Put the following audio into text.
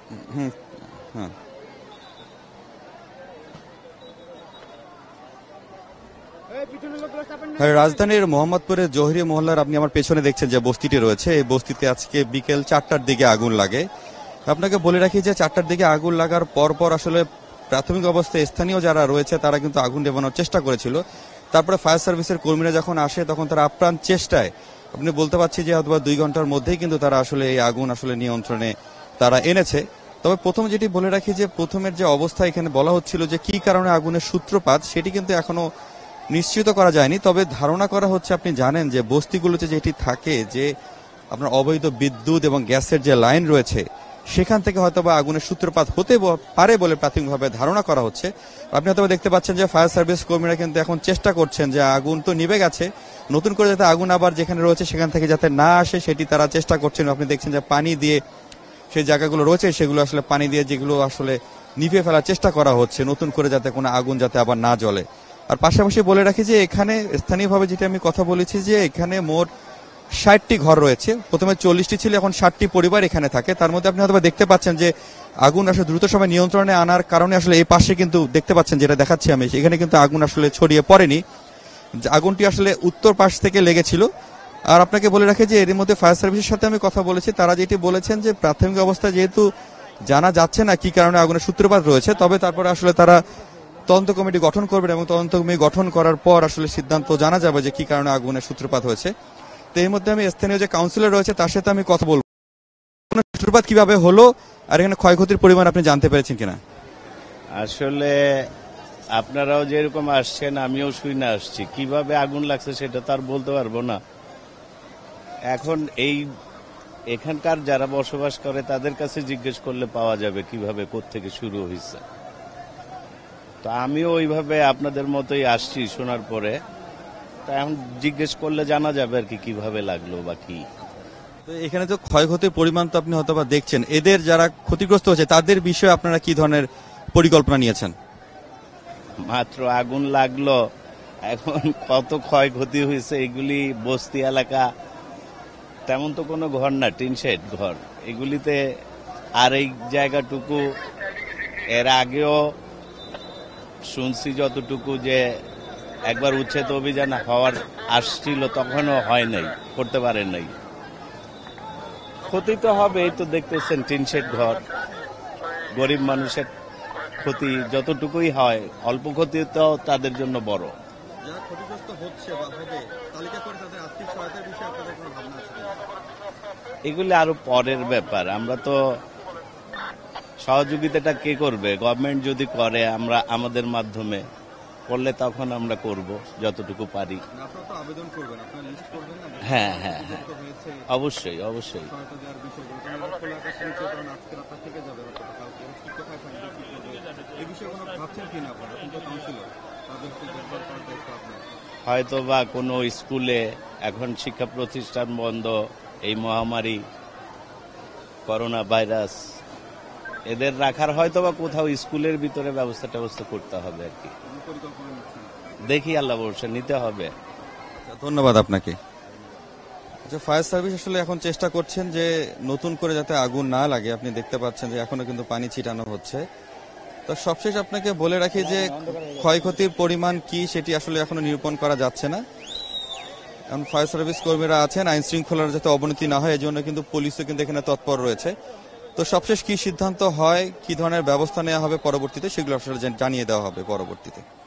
হুম, হ্যাঁ। রাজধানীর মোহাম্মদপুরের জহিরি মহল্লার আপনি আমার পেছনে দেখছেন যে বস্তিটি রয়েছে, এই বস্তিতে আজকে বিকেল 4টার দিকে আগুন লাগে। আপনাকে বলে রাখি যে 4টার দিকে আগুন লাগার পর আসলে প্রাথমিক অবস্থায় স্থানীয় যারা রয়েছে তারা কিন্তু আগুন নেভানোর চেষ্টা করেছিল। তারপরে ফায়ার সার্ভিসের কর্মীরা যখন আসে তখন তারা আপ্রাণ চেষ্টায়, আপনি বলতে পারছি যে হয়তো 2 ঘন্টার মধ্যেই কিন্তু তারা আসলে এই আগুন আসলে নিয়ন্ত্রণে তারা এনেছে। তবে প্রথম যেটি বলে রাখি যে প্রথমের যে অবস্থা এখানে বলা হচ্ছিল যে কি কারণে আগুনের সূত্রপাত সেটি কিন্তু এখনো নিশ্চিত করা যায়নি। তবে ধারণা করা হচ্ছে, আপনি জানেন যে বস্তিগুলোতে যেটি থাকে যে আপনার অবৈধ বিদ্যুৎ এবং গ্যাসের যে লাইন রয়েছে সেখান থেকে হয়তোবা আগুনের সূত্রপাত হতে পারে বলে প্রাথমিকভাবে ধারণা করা হচ্ছে। আপনি হয়তো দেখতে পাচ্ছেন যে ফায়ার সার্ভিস কর্মীরা কিন্তু এখন চেষ্টা করছেন যে আগুন তো নিভে গেছে, নতুন করে যাতে আগুন আবার যেখানে রয়েছে সেখান থেকে যাতে না আসে সেটি তারা চেষ্টা করছেন। আপনি দেখছেন যে পানি দিয়ে সেই জায়গাগুলো রয়েছে সেগুলো আসলে পানি দিয়ে যেগুলো আসলে নিভিয়ে ফেলার চেষ্টা করা হচ্ছে, নতুন করে যাতে কোনো আগুন যাতে আবার না জ্বলে। আর পাশাপাশি বলে রাখি যে এখানে স্থানীয়ভাবে যেটা আমি কথা বলেছি যে এখানে মোট 60টি ঘর রয়েছে। প্রথমে 40টি ছিল, এখন 60টি পরিবার এখানে থাকে। তার মধ্যে আপনি হয়তো দেখতে পাচ্ছেন যে আগুন আসলে দ্রুত সময় নিয়ন্ত্রণে আনার কারণে আসলে এই পাশে কিন্তু দেখতে পাচ্ছেন যেটা দেখাচ্ছি আমি, এখানে কিন্তু আগুন আসলে ছড়িয়ে পড়েনি, আগুনটি আসলে উত্তর পাশ থেকে লেগেছিল। আর আপনাকে বলে রাখি যে এর মধ্যে ফায়ার সার্ভিসের সাথে আমি কথা বলেছি, তারা যেটি বলেছেন যে প্রাথমিক অবস্থায় যেহেতু জানা যাচ্ছে না কি কারণে আগুনের সূত্রপাত রয়েছে, তবে তারপরে আসলে তারা তদন্ত কমিটি গঠন করবেন এবং তদন্ত কমিটি গঠন করার পর আসলে সিদ্ধান্ত জানা যাবে যে কি কারণে আগুনের সূত্রপাত হয়েছে। তো এই মধ্যে আমি স্থানীয় যে কাউন্সিলর রয়েছে তার সাথে আমি কথা বলবো, সূত্রপাত কিভাবে হলো আর এখানে ক্ষয়ক্ষতির পরিমাণ আপনি জানতে পেরেছেন কিনা। আসলে আপনারাও যেরকম আসছেন আমিও শুনে আসছি, কিভাবে আগুন লাগছে সেটা তো আর বলতে পারবো না। এখন এখানকার যারা বসবাস করে তাদের কাছে জিজ্ঞেস করলে পাওয়া যাবে কিভাবে কোত্থেকে শুরু হয়েছে। তো আমিও ওইভাবে আপনাদের মতোই আসছি শোনার পরে, তা এখন জিজ্ঞেস করলে জানা যাবে আর কি কিভাবে লাগলো বা কি। তো এখানে তো ক্ষয়ক্ষতির পরিমাণ তো আপনি হয়তো বা দেখছেন, এদের যারা ক্ষতিগ্রস্ত হয়েছে তাদের বিষয়ে আপনারা কি ধরনের পরিকল্পনা নিয়েছেন? মাত্র আগুন লাগলো, এখন কত ক্ষয়ক্ষতি হয়েছে, এগুলি বস্তি এলাকা, তেমন তো কোনো ঘর না, টিন শেড ঘর এগুলিতে। আর এই জায়গাটুকু এর আগেও শুনছি যতটুকু যে একবার উচ্ছেদ অভিযান হওয়ার আসছিল, তখনও হয় নাই, করতে পারেন নাই। ক্ষতি তো হবে, এই তো দেখতেছেন টিন শেড ঘর, গরিব মানুষের ক্ষতি যতটুকুই হয়, অল্প ক্ষতি তো তাদের জন্য বড়। এগুলি আরো পরের ব্যাপার, আমরা তো সহযোগিতাটা কে করবে? গভর্নমেন্ট যদি করে, আমরা আমাদের মাধ্যমে করলে তখন আমরা করব যতটুকু পারি। হ্যাঁ হ্যাঁ হ্যাঁ, অবশ্যই অবশ্যই। হয়তো বা কোনো স্কুলে, এখন শিক্ষা প্রতিষ্ঠান বন্ধ, এই মহামারী করোনা ভাইরাস, এদের রাখার হয়তো বা কোথাও স্কুলের ভিতরে ব্যবস্থা করতে হবে আর কি। দেখি, আল্লাহ ভরসা, নিতে হবে। ধন্যবাদ আপনাকে। আচ্ছা, ফায়ার সার্ভিস আসলে এখন চেষ্টা করছেন যে নতুন করে যাতে আগুন না লাগে। আপনি দেখতে পাচ্ছেন যে এখনো কিন্তু পানি ছিটানো হচ্ছে। তো সবশেষ আপনাকে বলে রাখি যে ক্ষয়ক্ষতির পরিমাণ কি সেটি আসলে এখনো নিরূপণ করা যাচ্ছে না। এখন ফায়ার সার্ভিস কর্মীরা আছেন, আইন শৃঙ্খলার যাতে অবনতি না হয় এজন্য কিন্তু পুলিশও কিন্তু এখানে তৎপর রয়েছে। তো সবশেষ কি সিদ্ধান্ত হয়, কি ধরনের ব্যবস্থা নেওয়া হবে পরবর্তীতে, সেগুলো আসলে জানিয়ে দেওয়া হবে পরবর্তীতে।